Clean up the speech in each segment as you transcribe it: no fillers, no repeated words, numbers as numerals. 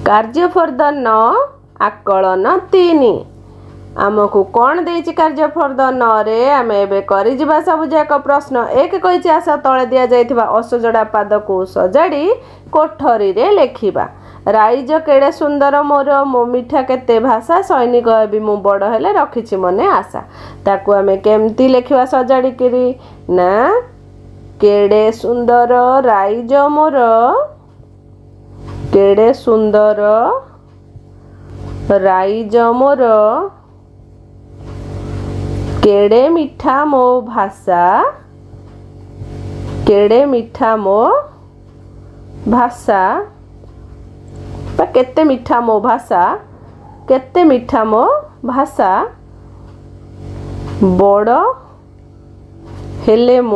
कार्य for the न आकलन 3 आमको कौन देछि कार्य फॉर द न रे आमे एबे करि जिबा सब जाक प्रश्न एक कहिछि आशा तळे दिया जायथिबा असजडा पाद को सजाडी कोठरी रे लेखिबा राइज केड़े सुंदर मोर मो मिठा केते भाषा सैनिक हेबी मु बड़ हेले रखिछि मने आशा ताकू आमे केमती लेखिबा सजाडी किरी ना केड़े सुंदर राइज मोर केड़े सुंदर राइज मोर केड़े मिठा मो भाषा केड़े मिठा मो भाषा केते मिठा मो भाषा केते मिठा मो भाषा बड़ हेले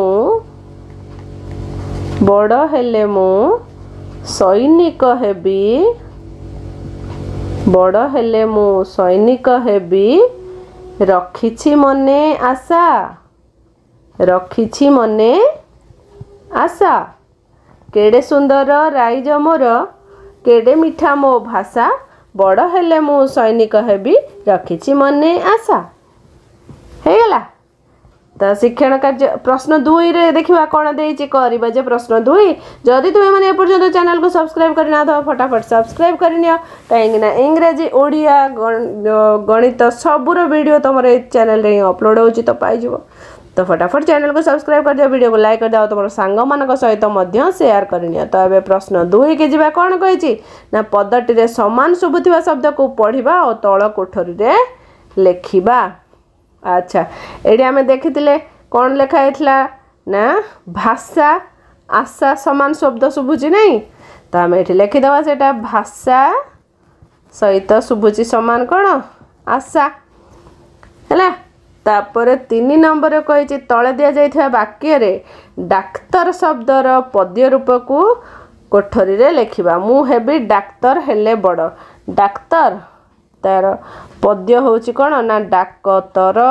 मु सैनिक हेबी बड़ हेले मु सैनिक हेबी रखिछि मने आशा रखिछि मने आशा केड़े सुंदर राइज मोर केड़े मिठा मो भाषा बड़ हेले मु सैनिक हेबी रखिछि मने आशा हे गला तो शिक्षण कार्य प्रश्न 2 रे देखिबा कोन देइछि करबा जे प्रश्न 2 जदि तुमे माने एपर्यंत चैनल को सब्सक्राइब करना तो फटाफट सब्सक्राइब करनियो काहेकि इंग्रजी ओडिया गणित सबुर वीडियो तमरे चैनल रे अपलोड होछि तो पाइ जिवो तो फटाफट चैनल को सब्सक्राइब कर दियो वीडियो को लाइक कर दियो तुम सांग मानक सहित मध्य शेयर करनियो तो एबे प्रश्न 2 के जिबा कोन कहिछि ना पदटी रे समान सुबुथिबा शब्द को पढिबा और तळ कोठरी रे लेखिबा अच्छा एडी हमें देखितिले कोन लेखा हेतला ना भाषा आशा समान शब्द सुबुची नहीं तो हमें एठी लेखि दवा सेटा भाषा सहित सुबुची समान कोन आशा हैला तापर 3 नंबर कहिछि तळे दिया जायथिबा वाक्य रे डाक्तर शब्दर पद्य रूप को कोठरी रे लेखिबा मु हेबी डाक्तर हेले बड़ डाक्तर तार पद्य होछि कोन ना डाकतर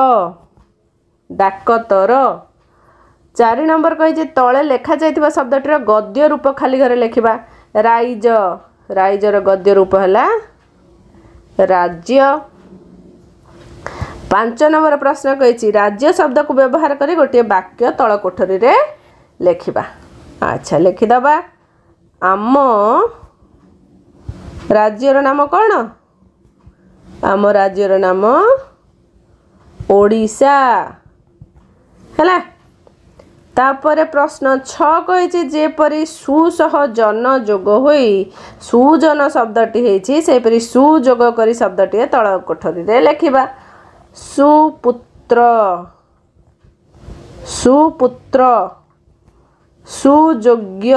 डाकतर 4 नंबर कहिछि तळे लेखा जायथिबा शब्दटर गद्य रूप खाली घरे लेखिबा राइज राइजर गद्य रूप हला राज्य 5 नंबर प्रश्न कहिछि राज्य शब्द को व्यवहार करी गोटे वाक्य तळ कोठरी रे लेखिबा अच्छा लिखि दबा आम राज्यर नाम कोन आम राज्यर नाम ओडिशा हैला तापर प्रश्न 6 कहिछि जेपरि सुसह जन जोग होई सुजन शब्दटी हेछि सेपरि सुजोग करी शब्दटी तळ कोठरी रे लेखिबा सुपुत्र सुपुत्र सुयोग्य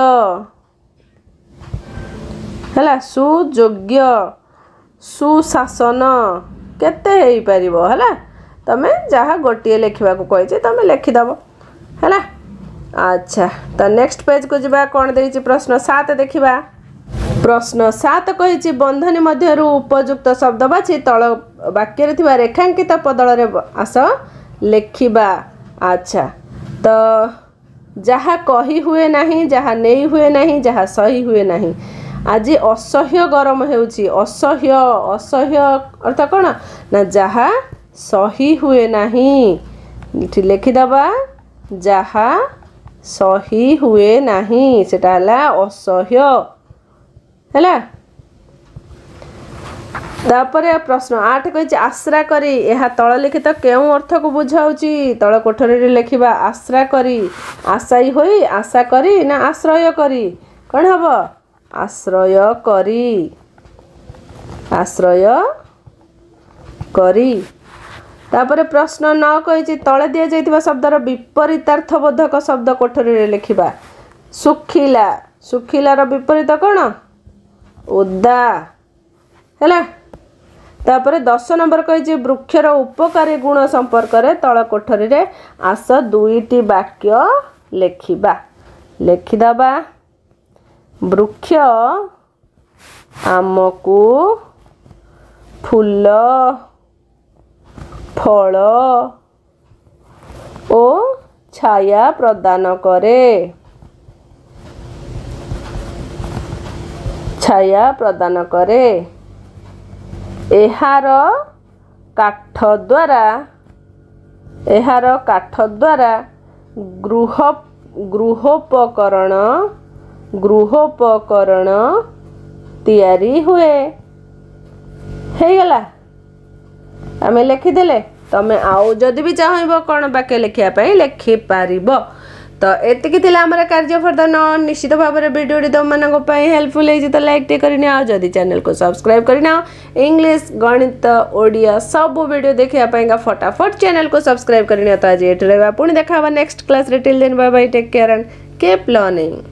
हैला सुयोग्य सुशासन केते हेई परिबो हैला तमे जहा गोटिए लेखिबा को कहिछि तमे लेखि दबो हैला अच्छा तो नेक्स्ट पेज को जिबा कोन देइछि प्रश्न 7 देखिबा प्रश्न 7 कहिछि बंधनी मध्यरु उपयुक्त शब्द बाछि तळ वाक्य रे थिबा रेखांकित पदळ रे आस लेखिबा अच्छा तो जहा कही हुए नहीं जहा नहीं हुए नहीं जहा सही हुए नहीं आज असह्य गरम हेउछि असह्य असह्य अर्थ कोन ना जहा सही हुए नहीं लिखि दबा जहा सही हुए नहीं सेटा हला असह्य हैला तापरे प्रश्न 8 कहिछि आश्रा करी एहा तळ लिखित केउ अर्थ को बुझाउछि तळ कोठरी रे लेखिबा आश्रा करी आशाई होई आशा करी ना आश्रय करी कोन हबो आश्रय करी तापरे प्रश्न 9 कहिछि तळे दिया जायतिबा शब्दर विपरीतार्थबोधक शब्द कोठरी रे लेखिबा सुखिला सुखिला रो विपरीत कोन ओदा हैला तापरे 10 नंबर कहिछि वृक्षर उपकारी गुण संपर्क रे तळ कोठरी रे आस 2टी वाक्य लेखिबा लेखि दबा वृक्ष आमको फूल फल ओ छाया प्रदान करे छाया प्रदान करे। एहार काठ द्वारा गृहोपकरण तैयारी हुए। हे गला आमे लिखिदेले तमे आउ जदि भी चाहबो कोन वाक्य लिखिया पई लिखि पारिबो। तो एतिकी थिला हमर कार्य फरदन निश्चित भाव में वीडियो तुम मानक हेल्पफुल है तो लाइक टे करना जदि चैनल को सब्सक्राइब करना इंग्लिश गणित ओडिया सब वीडियो देखा फटाफट चैनल को सब्सक्राइब करना। तो आज ये पुणी देखा next class till then bye bye take care and keep learning.